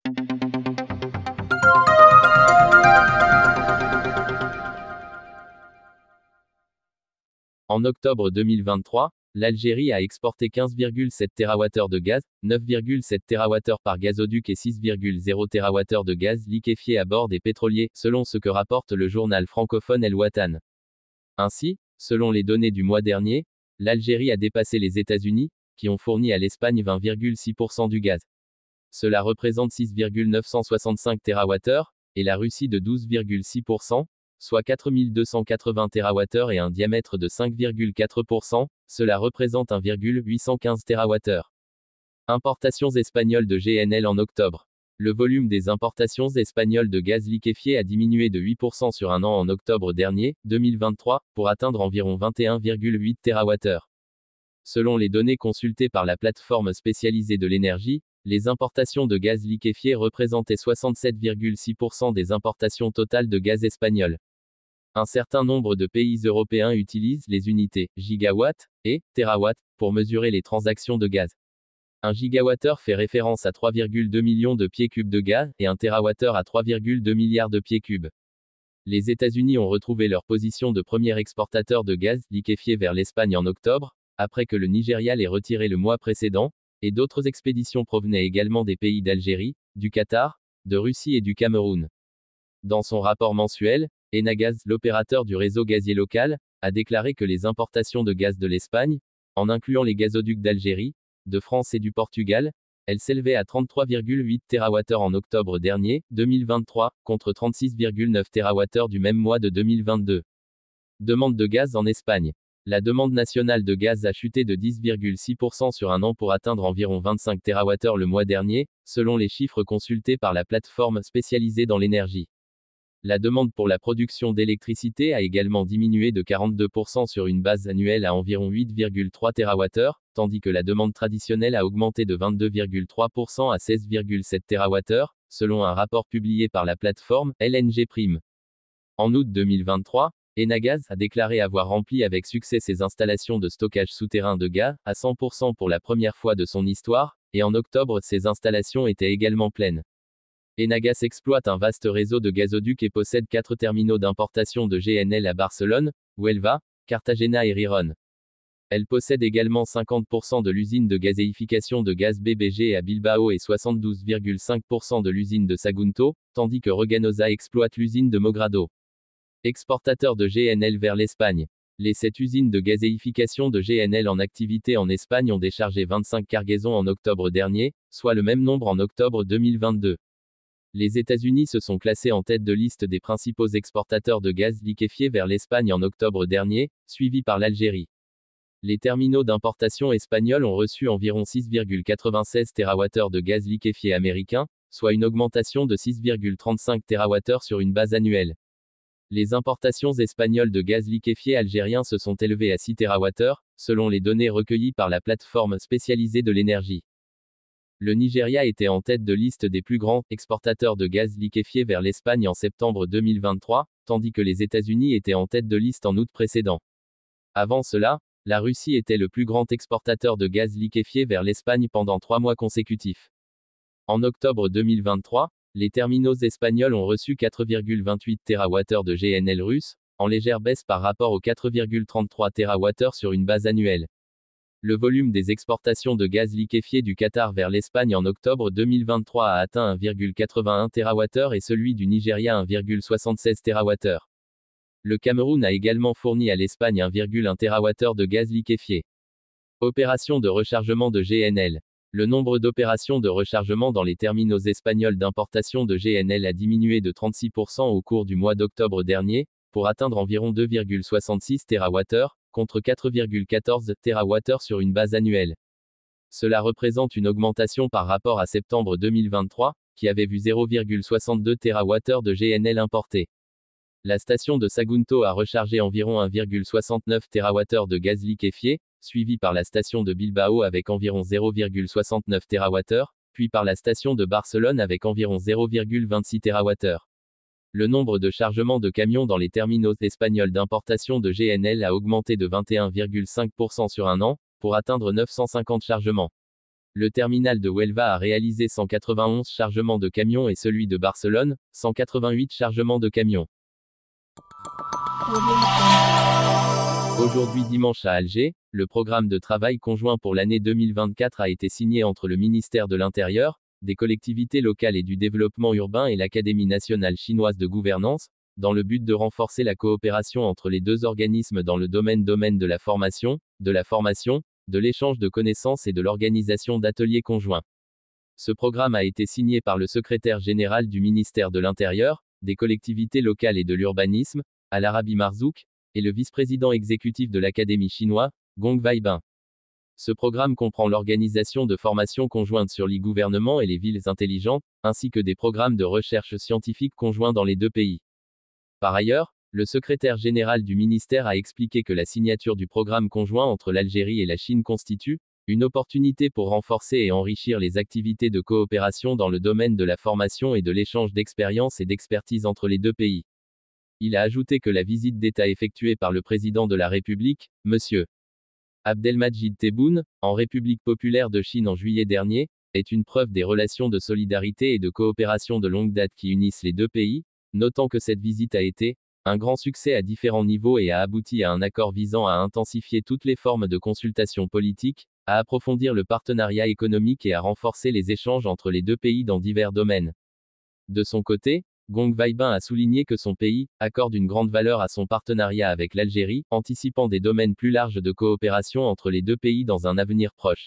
En octobre 2023, l'Algérie a exporté 15,7 TWh de gaz, 9,7 TWh par gazoduc et 6,0 TWh de gaz liquéfié à bord des pétroliers, selon ce que rapporte le journal francophone El Watan. Ainsi, selon les données du mois dernier, l'Algérie a dépassé les États-Unis, qui ont fourni à l'Espagne 20,6% du gaz. Cela représente 6,965 TWh, et la Russie de 12,6%, soit 4280 TWh et un diamètre de 5,4%, cela représente 1,815 TWh. Importations espagnoles de GNL en octobre. Le volume des importations espagnoles de gaz liquéfié a diminué de 8% sur un an en octobre dernier, 2023, pour atteindre environ 21,8 TWh. Selon les données consultées par la plateforme spécialisée de l'énergie, les importations de gaz liquéfié représentaient 67,6% des importations totales de gaz espagnol. Un certain nombre de pays européens utilisent les unités gigawatts et térawatts pour mesurer les transactions de gaz. Un gigawattheure fait référence à 3,2 millions de pieds cubes de gaz et un térawattheure à 3,2 milliards de pieds cubes. Les États-Unis ont retrouvé leur position de premier exportateur de gaz liquéfié vers l'Espagne en octobre, après que le Nigeria l'ait retiré le mois précédent, et d'autres expéditions provenaient également des pays d'Algérie, du Qatar, de Russie et du Cameroun. Dans son rapport mensuel, Enagaz, l'opérateur du réseau gazier local, a déclaré que les importations de gaz de l'Espagne, en incluant les gazoducs d'Algérie, de France et du Portugal, elles s'élevaient à 33,8 TWh en octobre dernier, 2023, contre 36,9 TWh du même mois de 2022. Demande de gaz en Espagne. La demande nationale de gaz a chuté de 10,6% sur un an pour atteindre environ 25 TWh le mois dernier, selon les chiffres consultés par la plateforme spécialisée dans l'énergie. La demande pour la production d'électricité a également diminué de 42% sur une base annuelle à environ 8,3 TWh, tandis que la demande traditionnelle a augmenté de 22,3% à 16,7 TWh, selon un rapport publié par la plateforme LNG Prime. En août 2023, Enagaz a déclaré avoir rempli avec succès ses installations de stockage souterrain de gaz, à 100% pour la première fois de son histoire, et en octobre ses installations étaient également pleines. Enagaz exploite un vaste réseau de gazoducs et possède 4 terminaux d'importation de GNL à Barcelone, Huelva, Cartagena et Riron. Elle possède également 50% de l'usine de gazéification de gaz BBG à Bilbao et 72,5% de l'usine de Sagunto, tandis que Reganosa exploite l'usine de Mogrado. Exportateur de GNL vers l'Espagne. Les 7 usines de gazéification de GNL en activité en Espagne ont déchargé 25 cargaisons en octobre dernier, soit le même nombre en octobre 2022. Les États-Unis se sont classés en tête de liste des principaux exportateurs de gaz liquéfié vers l'Espagne en octobre dernier, suivi par l'Algérie. Les terminaux d'importation espagnols ont reçu environ 6,96 TWh de gaz liquéfié américain, soit une augmentation de 6,35 TWh sur une base annuelle. Les importations espagnoles de gaz liquéfié algérien se sont élevées à 6 TWh, selon les données recueillies par la plateforme spécialisée de l'énergie. Le Nigeria était en tête de liste des plus grands exportateurs de gaz liquéfié vers l'Espagne en septembre 2023, tandis que les États-Unis étaient en tête de liste en août précédent. Avant cela, la Russie était le plus grand exportateur de gaz liquéfié vers l'Espagne pendant 3 mois consécutifs. En octobre 2023, les terminaux espagnols ont reçu 4,28 TWh de GNL russe, en légère baisse par rapport aux 4,33 TWh sur une base annuelle. Le volume des exportations de gaz liquéfié du Qatar vers l'Espagne en octobre 2023 a atteint 1,81 TWh et celui du Nigeria 1,76 TWh. Le Cameroun a également fourni à l'Espagne 1,1 TWh de gaz liquéfié. Opération de rechargement de GNL. Le nombre d'opérations de rechargement dans les terminaux espagnols d'importation de GNL a diminué de 36% au cours du mois d'octobre dernier, pour atteindre environ 2,66 TWh, contre 4,14 TWh sur une base annuelle. Cela représente une augmentation par rapport à septembre 2023, qui avait vu 0,62 TWh de GNL importé. La station de Sagunto a rechargé environ 1,69 TWh de gaz liquéfié, suivi par la station de Bilbao avec environ 0,69 TWh, puis par la station de Barcelone avec environ 0,26 TWh. Le nombre de chargements de camions dans les terminaux espagnols d'importation de GNL a augmenté de 21,5% sur un an, pour atteindre 950 chargements. Le terminal de Huelva a réalisé 191 chargements de camions et celui de Barcelone, 188 chargements de camions. Aujourd'hui dimanche à Alger, le programme de travail conjoint pour l'année 2024 a été signé entre le ministère de l'Intérieur, des collectivités locales et du développement urbain et l'Académie nationale chinoise de gouvernance, dans le but de renforcer la coopération entre les deux organismes dans le domaine de la formation, de l'échange de connaissances et de l'organisation d'ateliers conjoints. Ce programme a été signé par le secrétaire général du ministère de l'Intérieur, des collectivités locales et de l'urbanisme, Al-Arabi Marzouk, et le vice-président exécutif de l'Académie chinoise, Gong Weibin. Ce programme comprend l'organisation de formations conjointes sur l'e-gouvernement et les villes intelligentes, ainsi que des programmes de recherche scientifique conjoints dans les deux pays. Par ailleurs, le secrétaire général du ministère a expliqué que la signature du programme conjoint entre l'Algérie et la Chine constitue une opportunité pour renforcer et enrichir les activités de coopération dans le domaine de la formation et de l'échange d'expériences et d'expertise entre les deux pays. Il a ajouté que la visite d'État effectuée par le président de la République, M. Abdelmadjid Tebboune, en République populaire de Chine en juillet dernier, est une preuve des relations de solidarité et de coopération de longue date qui unissent les deux pays, notant que cette visite a été un grand succès à différents niveaux et a abouti à un accord visant à intensifier toutes les formes de consultation politique, à approfondir le partenariat économique et à renforcer les échanges entre les deux pays dans divers domaines. De son côté, Gong Weibin a souligné que son pays accorde une grande valeur à son partenariat avec l'Algérie, anticipant des domaines plus larges de coopération entre les deux pays dans un avenir proche.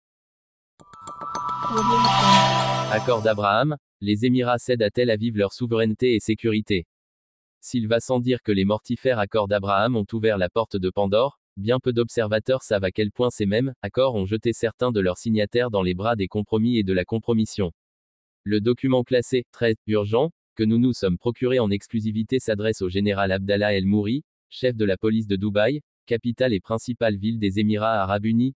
Accord d'Abraham, les Émirats cèdent à Tel Aviv leur souveraineté et sécurité. S'il va sans dire que les mortifères accords d'Abraham ont ouvert la porte de Pandore, bien peu d'observateurs savent à quel point ces mêmes accords ont jeté certains de leurs signataires dans les bras des compromis et de la compromission. Le document classé « très urgent » que nous nous sommes procurés en exclusivité s'adresse au général Abdallah El Mouri, chef de la police de Dubaï, capitale et principale ville des Émirats arabes unis,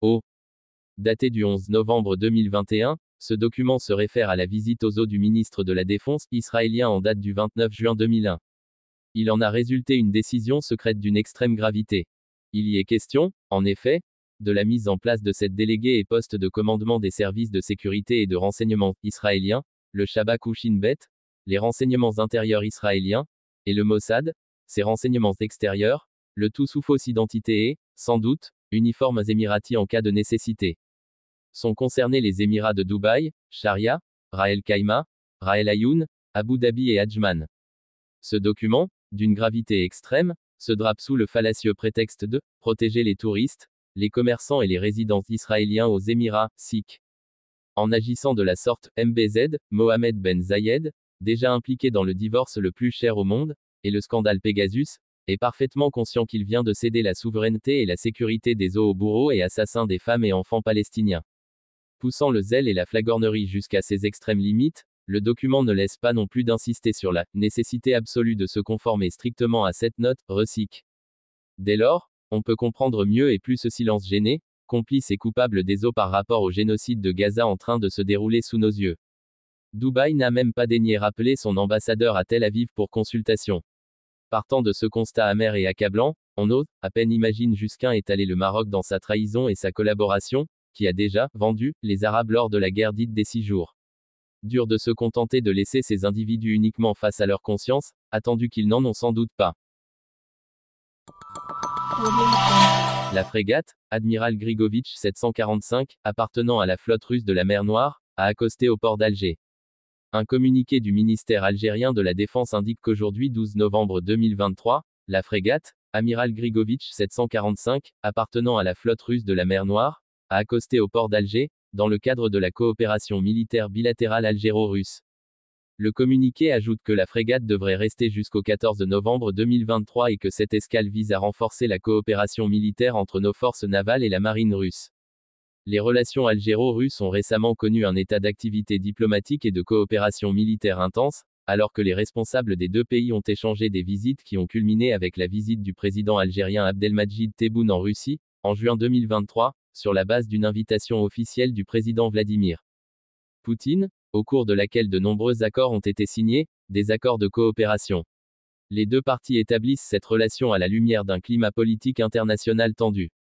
daté du 11 novembre 2021, ce document se réfère à la visite aux eaux du ministre de la Défense israélien en date du 29 juin 2001. Il en a résulté une décision secrète d'une extrême gravité. Il y est question, en effet, de la mise en place de cette déléguée et poste de commandement des services de sécurité et de renseignement israéliens, le Shabak ou Shin Bet, les renseignements intérieurs israéliens, et le Mossad, ses renseignements extérieurs, le tout sous fausse identité et, sans doute, uniformes émiratis en cas de nécessité. Sont concernés les Émirats de Dubaï, Sharia, Ras El Khaimah, Ras El Ayoun, Abu Dhabi et Ajman. Ce document, d'une gravité extrême, se drape sous le fallacieux prétexte de protéger les touristes, les commerçants et les résidents israéliens aux Émirats, sikhs. En agissant de la sorte, MBZ, Mohamed Ben Zayed, déjà impliqué dans le divorce le plus cher au monde, et le scandale Pegasus, est parfaitement conscient qu'il vient de céder la souveraineté et la sécurité des eaux aux bourreaux et assassins des femmes et enfants palestiniens. Poussant le zèle et la flagornerie jusqu'à ses extrêmes limites, le document ne laisse pas non plus d'insister sur la nécessité absolue de se conformer strictement à cette note, RECIC. Dès lors, on peut comprendre mieux et plus ce silence gêné, complice et coupable des eaux par rapport au génocide de Gaza en train de se dérouler sous nos yeux. Dubaï n'a même pas daigné rappeler son ambassadeur à Tel Aviv pour consultation. Partant de ce constat amer et accablant, on ose à peine imagine jusqu'à étaler le Maroc dans sa trahison et sa collaboration, qui a déjà vendu les Arabes lors de la guerre dite des 6 jours. Dur de se contenter de laisser ces individus uniquement face à leur conscience, attendu qu'ils n'en ont sans doute pas. La frégate, Admiral Grigovitch 745, appartenant à la flotte russe de la mer Noire, a accosté au port d'Alger. Un communiqué du ministère algérien de la Défense indique qu'aujourd'hui 12 novembre 2023, la frégate, Amiral Grigovitch 745, appartenant à la flotte russe de la mer Noire, a accosté au port d'Alger, dans le cadre de la coopération militaire bilatérale algéro-russe. Le communiqué ajoute que la frégate devrait rester jusqu'au 14 novembre 2023 et que cette escale vise à renforcer la coopération militaire entre nos forces navales et la marine russe. Les relations algéro-russes ont récemment connu un état d'activité diplomatique et de coopération militaire intense, alors que les responsables des deux pays ont échangé des visites qui ont culminé avec la visite du président algérien Abdelmadjid Tebboune en Russie, en juin 2023, sur la base d'une invitation officielle du président Vladimir Poutine, au cours de laquelle de nombreux accords ont été signés, des accords de coopération. Les deux parties établissent cette relation à la lumière d'un climat politique international tendu.